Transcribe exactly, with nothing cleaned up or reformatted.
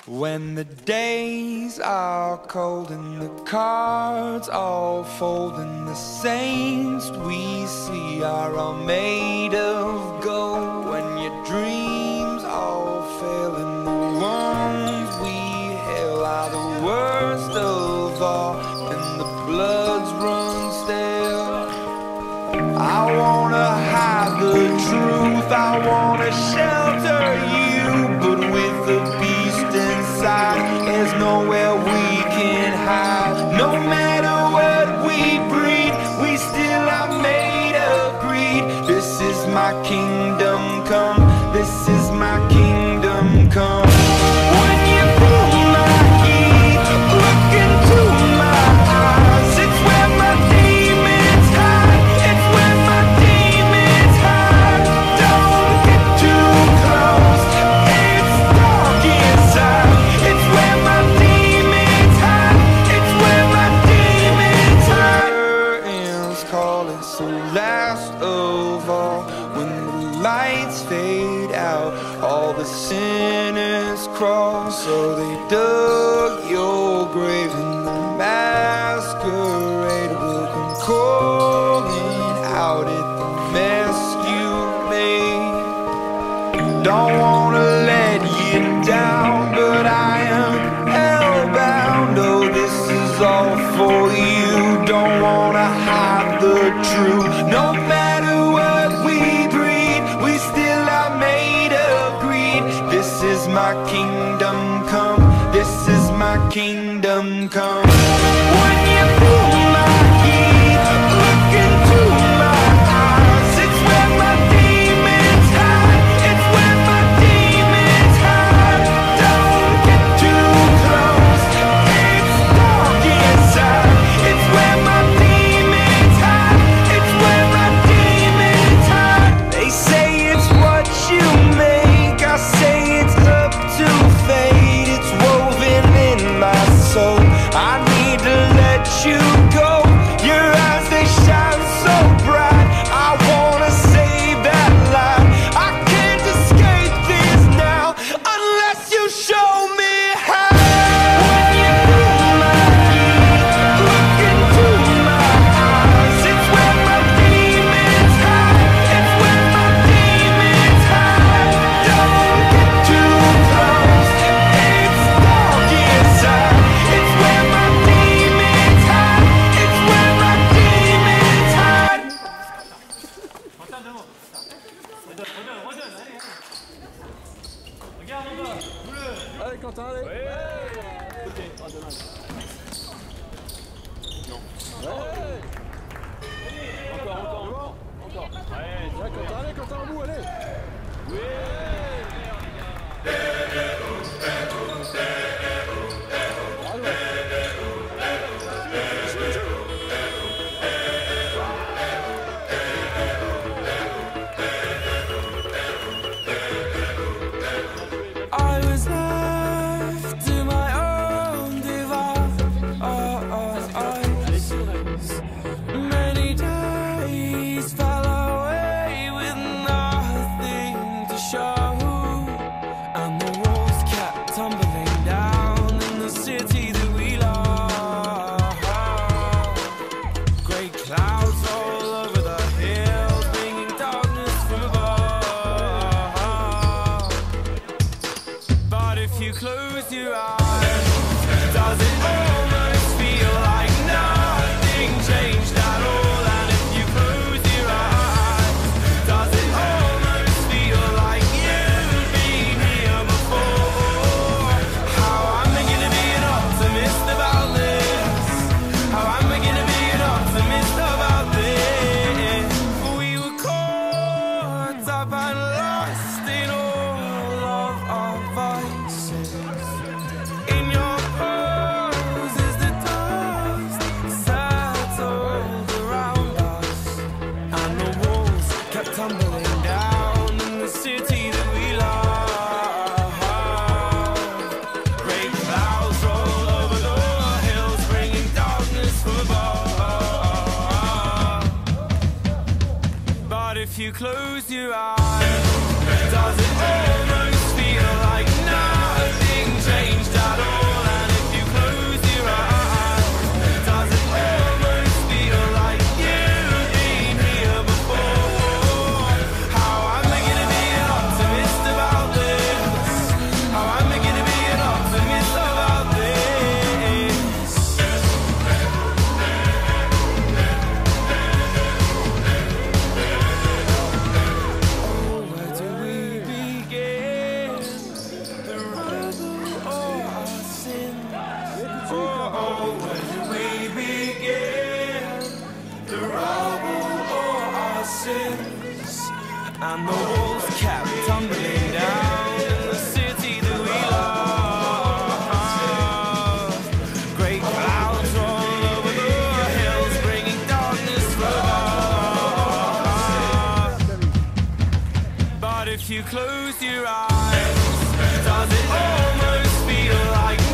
When the days are cold and the cards all fold and the saints we see are all made of gold, when your dreams all fail and the ones we hail are the worst of all and the bloods run stale, I wanna hide the truth, I wanna shelter you, but with the beast inside, there's nowhere we can hide. No matter what we breed, we still are made of greed. This is my kingdom come, this is my kingdom come. When you feel my heat, look into my eyes, it's where my demons hide, it's where my demons hide. Don't get too close, it's dark inside, it's where my demons hide, it's where my demons hide. Curtains call, it's the last of all. When the lights fade out, all the sinners crawl. So they dug your grave and the masquerade will come calling out at the mess you made. Don't wanna let you down, but I am hellbound. Oh, this is all for you. Don't wanna hide the truth. No matter what we breed, we still are made of greed. This is my kingdom come, this is my kingdom come. When you feel my heat, look into my eyes, it's where my demons hide, it's where my demons hide. Don't get too close, it's dark inside, it's where my demons hide, it's where my demons hide. They say it's what you make, I say it's up to fate. It's woven in my soul, I need to let you go. Your eyes, they shine so bright, I wanna save that light. I can't escape this now unless you show me how. When you feel my heat, look into my eyes, it's where my demons hide, it's where my demons hide. Don't get too close, it's dark inside, it's where my demons hide, it's where my demons hide. Allez Quentin, allez. Ouais. Ok, oh dommage. Non. Ouais. Encore, encore, encore. Ouais, ouais Quentin, allez Quentin, au bout, allez. Oui. I was left to my own devices. Many days fell away with nothing to show, and the walls kept tumbling down in the city that we love. Great clouds all over the hills, bringing darkness from above. But if you close your eyes, does it almost feel like nothing changed at all? And if you close your eyes, does it almost feel like you've been here before? How am I gonna be an optimist about this? How am I gonna be an optimist about this? We were caught up and lost in all of our vices. In your pose is the dust settled around us, and the walls kept tumbling down in the city that we love. Great clouds roll over the hills, bringing darkness from above. But if you close your eyes, does it almost feel like nothing changed? walls kept tumbling down in the city that we love. Great clouds roll over the hills, bringing darkness from above. But if you close your eyes, does it almost feel like